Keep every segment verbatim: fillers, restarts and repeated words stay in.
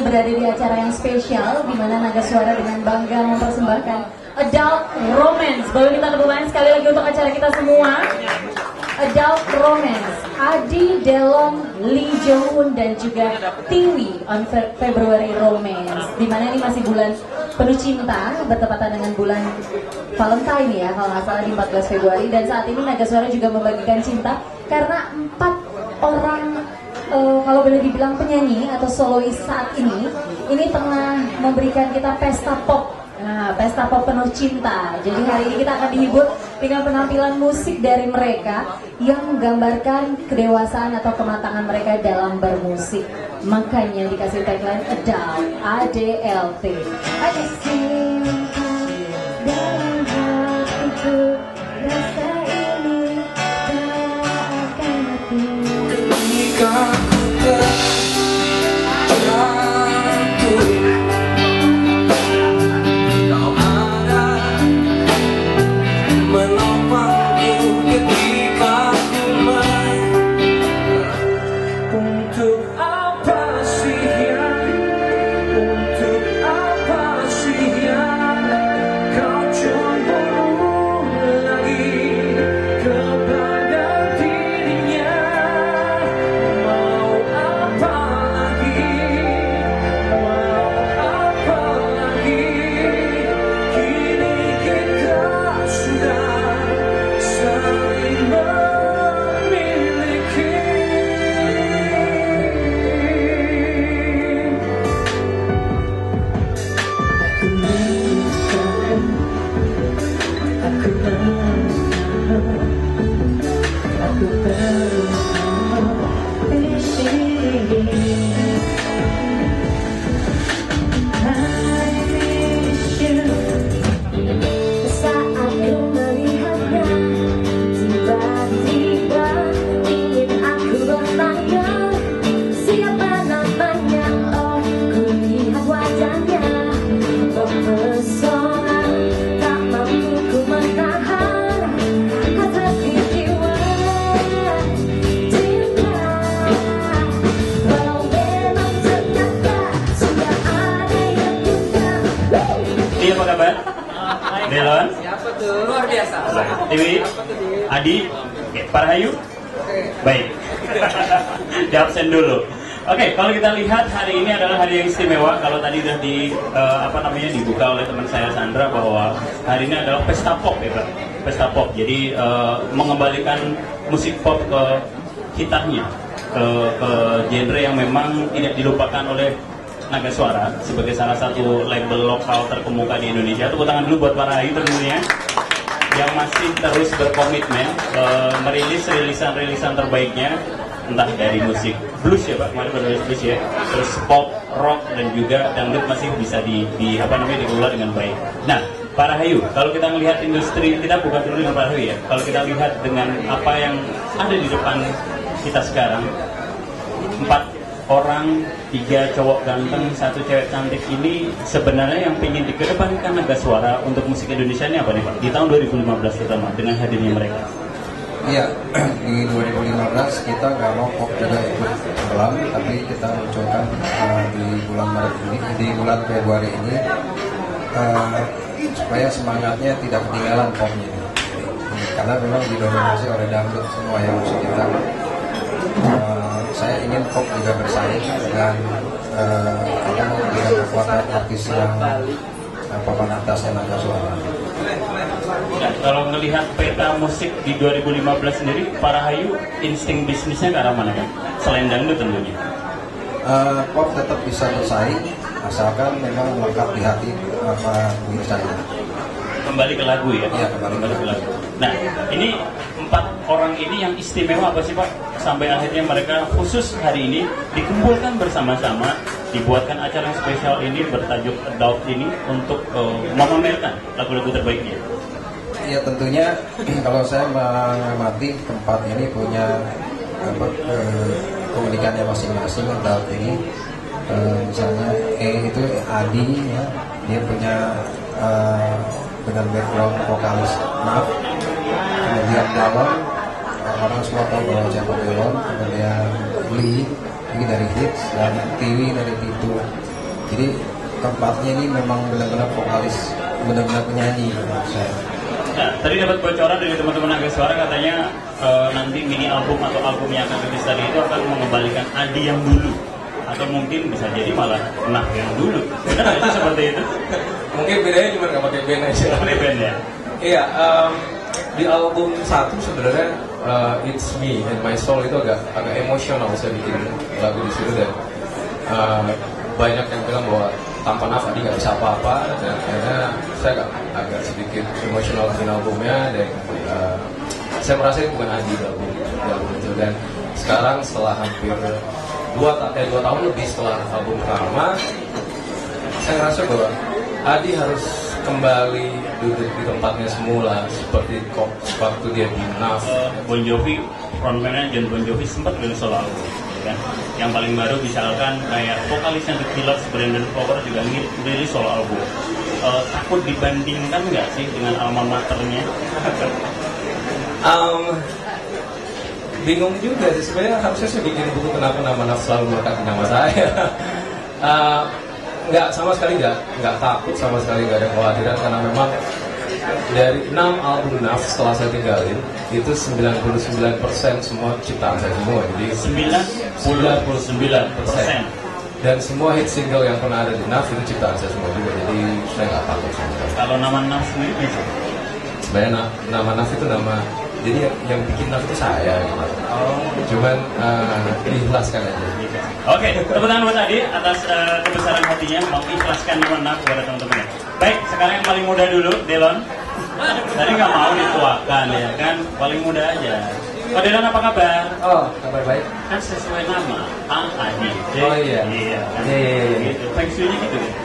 berada di acara yang spesial di mana Naga Suara dengan bangga mempersembahkan Adult Romance. Boleh kita tepuk tangan sekali lagi untuk acara kita semua. Adult Romance, Adi, Delon, Lee Jong-un dan juga Tiwi on Fe February Romance. Dimana ini masih bulan penuh cinta, bertepatan dengan bulan Valentine ya, kalau nggak salah di empat belas Februari. Dan saat ini Naga Suara juga membagikan cinta karena empat orang uh, kalau boleh dibilang penyanyi atau solois saat ini, ini tengah memberikan kita pesta pop. Nah, pesta pop penuh cinta. Jadi hari ini kita akan dihibur dengan penampilan musik dari mereka yang menggambarkan kedewasaan atau kematangan mereka dalam bermusik. Makanya dikasih tagline Adult, A D L T. Ada cinta dalam hatiku, rasa ini tak akan mati. Jika Delon, siapa tuh? Luar biasa. Tiwi, Adi, oke, Parhayu, baik. Di absen dulu. Oke, kalau kita lihat hari ini adalah hari yang istimewa. Kalau tadi sudah di uh, apa namanya dibuka oleh teman saya Sandra bahwa hari ini adalah pesta pop ya, Pak. Pesta pop. Jadi uh, mengembalikan musik pop ke hitahnya, ke, ke genre yang memang tidak dilupakan oleh Naga Suara sebagai salah satu label lokal terkemuka di Indonesia. Tepuk tangan dulu buat para Rahayu tentunya yang masih terus berkomitmen uh, merilis rilisan-rilisan terbaiknya, entah dari musik blues ya Pak, kemarin baru blues ya, terus pop, rock dan juga dangdut masih bisa di, di apa namanya dikelola dengan baik. Nah, Pak Rahayu, kalau kita melihat industri, kita bukan dulu dengan Pak Rahayu ya, kalau kita lihat dengan apa yang ada di depan kita sekarang, empat orang, tiga cowok ganteng, satu cewek cantik ini sebenarnya yang ingin dikedepankan Naga Suara untuk musik Indonesia ini apa nih Pak? Di tahun dua ribu lima belas terutama dengan hadirnya mereka. Iya, di dua ribu lima belas kita nggak mau pop juga ikut tenggelam, tapi kita mencoba uh, di bulan Maret ini, di bulan Februari ini uh, supaya semangatnya tidak ketinggalan popnya. Karena memang didominasi oleh dangdut semua yang musik kita. Uh, saya ingin pop juga bersaing dengan uh, dengan kekuatan artis yang uh, papan atasnya Naga Suara. Ya, kalau melihat peta musik di dua ribu lima belas sendiri, Pak Rahayu insting bisnisnya ke arah mana kan? Selain dangdut tentunya. Uh, pop tetap bisa bersaing asalkan memang melekat di hati apa uh, saya. Kembali ke lagu ya? Iya, kembali, kembali ke lagu. Nah, ini empat orang ini yang istimewa apa sih Pak? Sampai akhirnya mereka khusus hari ini dikumpulkan bersama-sama, dibuatkan acara yang spesial ini bertajuk Adult ini untuk uh, memamerkan lagu-lagu terbaiknya. Ya tentunya kalau saya mengamati tempat ini punya apa, eh, keunikannya masing-masing. Adult ini eh, misalnya E itu Adi ya, dia punya eh, dengan background vokalis Naf. Kemudian Delon, orang semua tahu bahwa siapa Delon. Kemudian Lee ini dari Hits dan Tiwi dari Titu. Jadi keempatnya ini memang benar-benar vokalis, benar-benar penyanyi menurut saya. Nah, tadi dapat bocoran dari teman-teman Naga Suara katanya uh, nanti mini album atau album yang akan rilis tadi itu akan mengembalikan Adi yang dulu, atau mungkin bisa jadi malah Nah yang dulu. Benar nggak itu seperti itu? Mungkin bedanya cuma nggak pakai band aja. Pakai band ya. Iya, um, di album satu sebenarnya uh, It's Me and My Soul itu agak agak emosional saya bikin lagu di situ, dan uh, banyak yang bilang bahwa tanpa Naf Adi nggak bisa apa-apa, dan akhirnya saya agak, agak sedikit emosional di albumnya, dan uh, saya merasa itu bukan Adi di album, di album itu. Dan sekarang setelah hampir dua, eh, dua tahun lebih setelah album Karma, saya ngerasa bahwa Adi harus kembali duduk di tempatnya semula seperti kok waktu dia di Naf. Uh, Bon Jovi, frontman-nya John Bon Jovi sempat rilis solo album, ya kan? Yang paling baru misalkan kayak vokalisnya The Killers, Brandon Flowers juga rilis solo album. Uh, takut dibandingkan nggak sih dengan alma maternya? um, bingung juga sih sebenarnya. Harusnya saya bikin buku kenapa nama Naf selalu melekat di nama saya. uh, nggak sama sekali nggak nggak takut, sama sekali nggak ada kekhawatiran, karena memang dari enam album Naf setelah saya tinggalin itu sembilan puluh sembilan persen semua ciptaan saya semua. Jadi sembilan puluh sembilan persen dan semua hit single yang pernah ada di Naf itu ciptaan saya semua juga. Jadi saya nggak takut sama sekali. Kalau nama Naf sendiri bisa? Sebenarnya na- nama Naf itu nama, jadi yang, yang bikin Naf itu saya gitu. Oh. Cuman uh, diikhlaskan aja. Oke, tepuk tangan buat Adi atas uh, kebesaran hatinya mengikhlaskan nama Naf kepada teman-temannya. Baik, sekarang yang paling muda dulu, Delon. Tadi nggak mau dituakan ya kan, paling muda aja. Pak Delon apa kabar? Oh, kabar baik. Kan sesuai nama, Ang Adi. Oh iya. Iya, kan? Iya, iya, iya. Gitu. Feng Shui-nya gitu ya.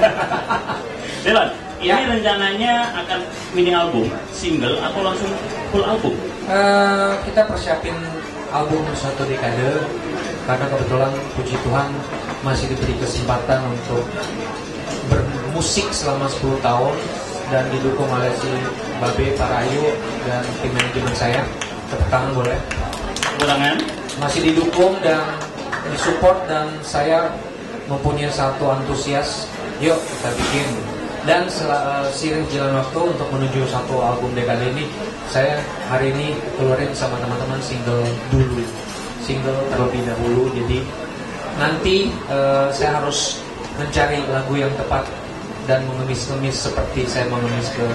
Delon, ini Ya. rencananya akan mini album, single atau langsung full album? Eh, kita persiapin album satu dekade karena kebetulan puji Tuhan masih diberi kesempatan untuk bermusik selama sepuluh tahun dan didukung oleh si Babe, Pak Rayu dan tim manajemen saya. Tepuk tangan boleh? Tepuk tangan. Masih didukung dan disupport, dan saya mempunyai satu antusias, yuk kita bikin. Dan sel- seiring jalan waktu untuk menuju satu album dekade ini, saya hari ini keluarin sama teman-teman single dulu, single terlebih dahulu. Jadi nanti uh, saya harus mencari lagu yang tepat dan mengemis-ngemis seperti saya mengemis ke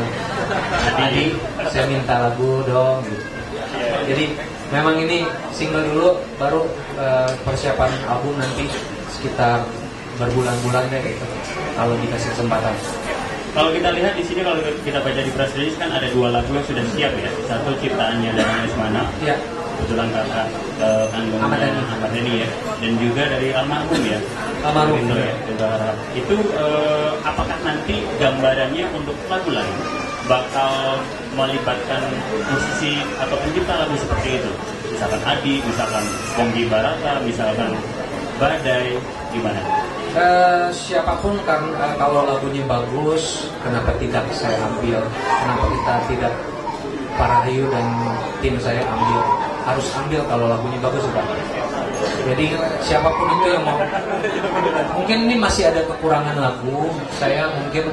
Adi. Saya minta lagu dong. Gitu. Jadi memang ini single dulu, baru uh, persiapan album nanti sekitar berbulan-bulan deh gitu, kalau dikasih kesempatan. Kalau kita lihat di sini, kalau kita baca di press release kan ada dua lagu yang sudah siap ya. Satu ciptaannya dari Lesmana, Ya. kebetulan kakak uh, kandungnya Ahmad Dhani. Ahmad Dhani ya, dan juga dari almarhum ya. Almarhum, Window ya. ya. Juga harap. Itu uh, apakah nanti gambarannya untuk lagu lain bakal melibatkan musisi atau pencipta lagu seperti itu? Misalkan Adi, misalkan Ponggi Barata, misalkan Badai, gimana? Uh, siapapun kan, uh, kalau lagunya bagus, kenapa tidak saya ambil? Kenapa kita tidak, Pak Rahayu dan tim saya ambil? Harus ambil kalau lagunya bagus, Pak. Jadi siapapun itu yang mau, mungkin ini masih ada kekurangan lagu, saya mungkin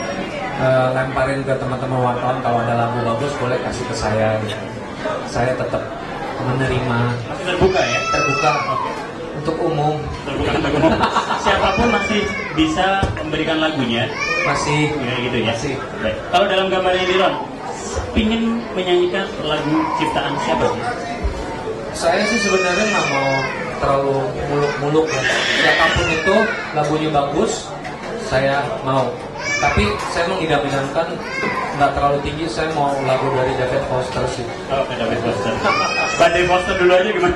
uh, lemparin ke teman-teman wartawan, kalau ada lagu bagus boleh kasih ke saya. Gitu. Saya tetap menerima, Terbuka ya? terbuka untuk umum. Terbuka untuk umum. Siapapun masih bisa memberikan lagunya. Masih Ya gitu ya. Masih. Baik. Kalau dalam gambarnya Diron, pingin menyanyikan lagu ciptaan siapa sih? Saya sih sebenarnya nggak mau terlalu muluk-muluk ya. Siapapun itu lagunya bagus, saya mau. Tapi saya mengidam-idamkan nggak terlalu tinggi. Saya mau lagu dari David Foster sih. Oh, David Foster. Badai Foster dulu aja gimana?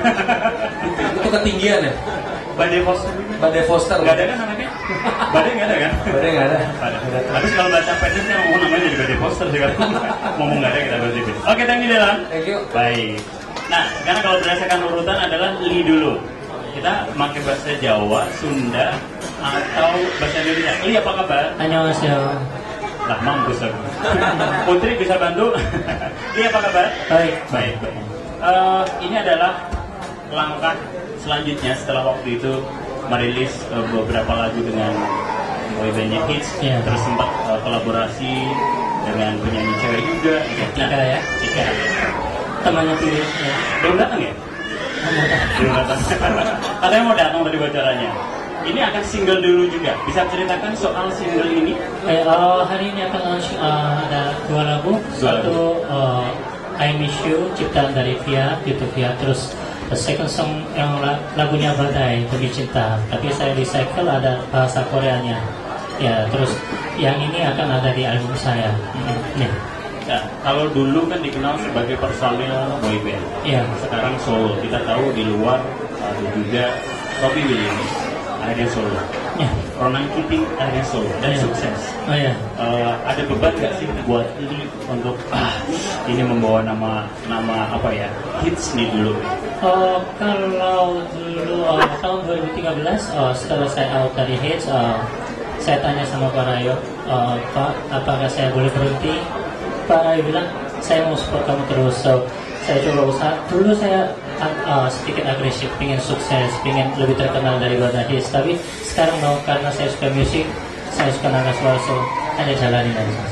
Itu ketinggian ya. Badai Foster. Badai Foster. Nggak ada kan anaknya? Badai nggak ada kan? Badai nggak ada. Ada. Tapi kalau baca pendek saya ngomong namanya jadi Badai Foster sih kan. Ngomong nggak ada kita berarti. Oke, thank you Delan. Thank you. Baik. Nah, karena kalau berdasarkan urutan adalah Li dulu. Kita pakai bahasa Jawa, Sunda, atau bahasa Indonesia. Li apa kabar? Annyeonghaseyo. Lah mampus aku. Putri bisa bantu? Li apa kabar? Baik. Baik. baik. Uh, ini adalah langkah selanjutnya setelah waktu itu merilis uh, beberapa lagu dengan boybandnya Hits, Iya. terus sempat uh, kolaborasi dengan penyanyi cewek juga. Tika ya. Tika. Temannya Tiwi. Ya. Belum datang ya? Belum datang. Katanya mau datang tadi acaranya. Ini akan single dulu juga. Bisa ceritakan soal single ini? Eh, uh, hari ini akan launch uh, ada dua lagu. Dua Satu uh, I Miss You, ciptaan dari Via, gitu Via. Terus the second song yang la- lagunya Badai, Demi Cinta. Tapi saya recycle ada bahasa Koreanya. Ya, terus yang ini akan ada di album saya. Mm, nih. Nah, kalau dulu kan dikenal sebagai personil boyband. Iya. Sekarang solo. Kita tahu di luar ada juga Robbie Williams, akhirnya solo. Ya. Ronan Keating akhirnya solo dan Iya. sukses. Oh ya. Eh, ada beban nggak sih buat ini untuk ah, ini membawa nama nama apa ya hits nih dulu? Oh, kalau dulu oh, tahun dua ribu tiga belas oh, setelah saya out dari Hits, oh, saya tanya sama Pak Rayo, oh, Pak, apakah saya boleh berhenti? Pak Rayo bilang, saya mau support kamu terus. So, saya coba usaha. Dulu saya uh, sedikit agresif, pengen sukses, pengen lebih terkenal dari Bada Hits. Tapi sekarang mau karena saya suka musik, saya suka naga suara, so ada jalanin aja.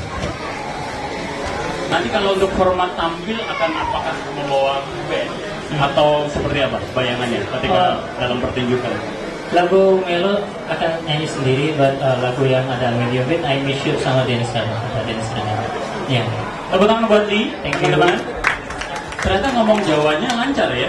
Nanti kalau untuk format tampil akan apakah membawa band Hmm. atau seperti apa bayangannya ketika Oh. dalam pertunjukan? Lagu Melo akan nyanyi sendiri, but uh, lagu yang ada medium beat, I Miss You sama Dennis kan, ada Dennis kan. Ya. Tepuk tangan buat Lee, Thank you. teman-teman. Ternyata ngomong Jawanya lancar ya.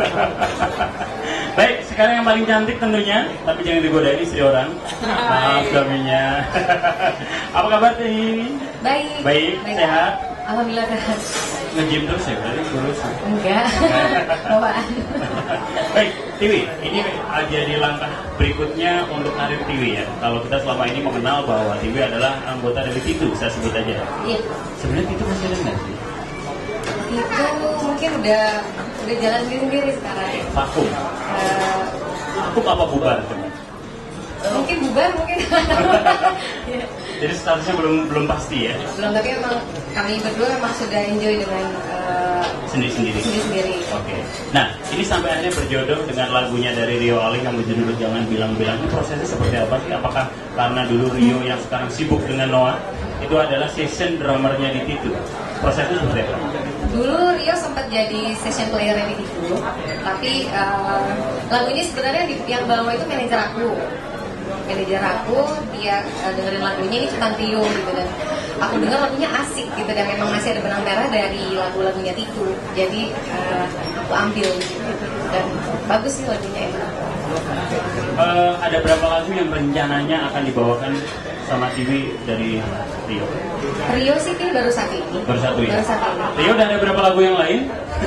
Baik, sekarang yang paling cantik tentunya, tapi jangan digodain istri orang. Maaf suaminya. Apa kabar ini? Baik. Baik, sehat. Alhamdulillah sehat. Nge-gym terus ya, berarti kurus. Enggak. Bawaan. Baik, Tiwi, ini jadi langkah berikutnya untuk karir Tiwi ya. Kalau kita selama ini mengenal bahwa Tiwi adalah anggota dari Titu, saya sebut aja. Iya. Sebenarnya Titu masih ada nggak sih? Itu mungkin udah udah jalan sendiri sekarang. Vakum. Eh, Vakum apa bubar? mungkin bubar mungkin. Iya. Jadi statusnya belum belum pasti ya. Belum, tapi emang kami berdua memang sudah enjoy dengan eh, Sendiri-sendiri. sendiri-sendiri. Oke. Nah, ini sampai akhirnya berjodoh dengan lagunya dari Rio Aling yang berjudul Jangan Bilang-Bilang. Ini prosesnya seperti apa sih? Apakah karena dulu Rio yang sekarang sibuk dengan Noah itu adalah session drummernya di Titu? Prosesnya seperti apa? Dulu Rio sempat jadi session player di Titu, tapi eh, lagu ini sebenarnya di- yang bawa itu manajer aku. Manajer aku, dia eh, dengerin lagunya ini tentang Rio gitu, dan aku dengar lagunya asik gitu, dan memang masih ada benang merah dari lagu-lagunya Titu. Jadi eh, aku ambil gitu, dan bagus sih lagunya itu. Eh, ada berapa lagu yang rencananya akan dibawakan sama Tiwi dari Rio? Rio sih kayak baru satu ini. Baru satu ya? Baru satu ini. Rio udah ada berapa lagu yang lain?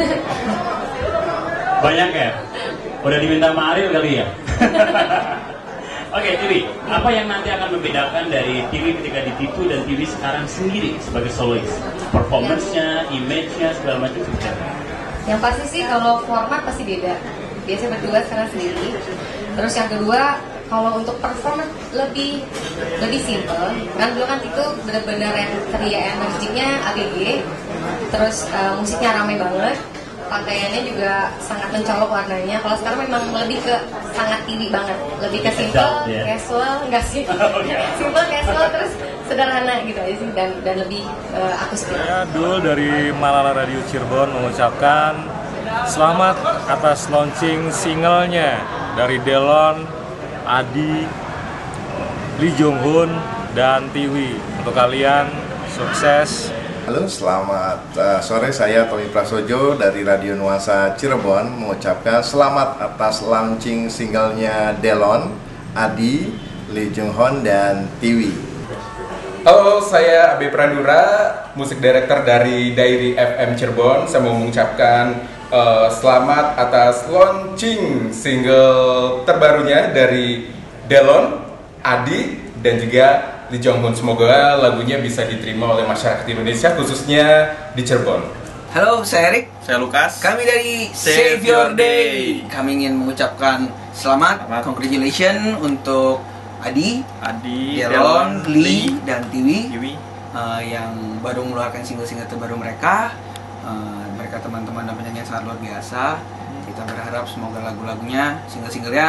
Banyak ya? Udah diminta sama Ariel kali ya? Oke, Tiwi, apa yang nanti akan membedakan dari Tiwi ketika di Titu dan Tiwi sekarang sendiri sebagai solois? Performance-nya, image-nya, segala macam seperti apa? Yang pasti sih kalau format pasti beda. Biasanya berdua, sekarang sendiri. Terus yang kedua, kalau untuk perform lebih lebih simple. Kan dulu kan itu benar-benar yang ceria, energinya A G G. Terus eh, musiknya ramai banget. Pakaiannya juga sangat mencolok warnanya. Kalau sekarang memang lebih ke sangat tinggi banget, lebih ke simple, Adult, ya? casual, enggak sih? Oke. Simple, casual, terus sederhana gitu aja sih, dan dan lebih eh, akustik. Saya Dul dari Malala Radio Cirebon mengucapkan selamat atas launching singlenya dari Delon, Adi, Lee Jong Hun, dan Tiwi. Untuk kalian, sukses. Halo, selamat uh, sore. Saya Tommy Prasojo dari Radio Nuansa Cirebon mengucapkan selamat atas launching singlenya Delon, Adi, Lee Jung Hon, dan Tiwi. Halo, saya Abe Prandura, musik director dari Diary F M Cirebon. Saya mau mengucapkan uh, selamat atas launching single terbarunya dari Delon, Adi, dan juga Lee Jong Hun. Semoga lagunya bisa diterima oleh masyarakat Indonesia, khususnya di Cirebon. Halo, saya Erik. Saya Lukas. Kami dari Save Your Day. Kami ingin mengucapkan selamat, Selamat. congratulations untuk Adi, Adi, Delon, Lee, dan Tiwi Tiwi. uh, yang baru mengeluarkan single-single terbaru mereka. Uh, mereka teman-teman dan penyanyi yang sangat luar biasa. Kita berharap semoga lagu-lagunya, single-singlenya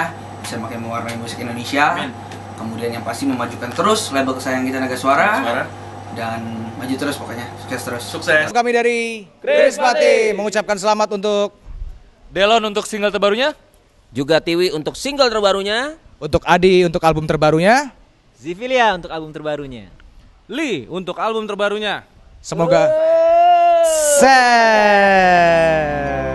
bisa makin mewarnai musik Indonesia. Amin. Kemudian yang pasti memajukan terus label kesayangan kita Naga Suara. Suara. Dan maju terus pokoknya, sukses terus. Sukses. Kami dari Krispati mengucapkan selamat untuk Delon untuk single terbarunya, juga Tiwi untuk single terbarunya, untuk Adi untuk album terbarunya, Zivilia untuk album terbarunya, Lee untuk album terbarunya. Semoga sukses.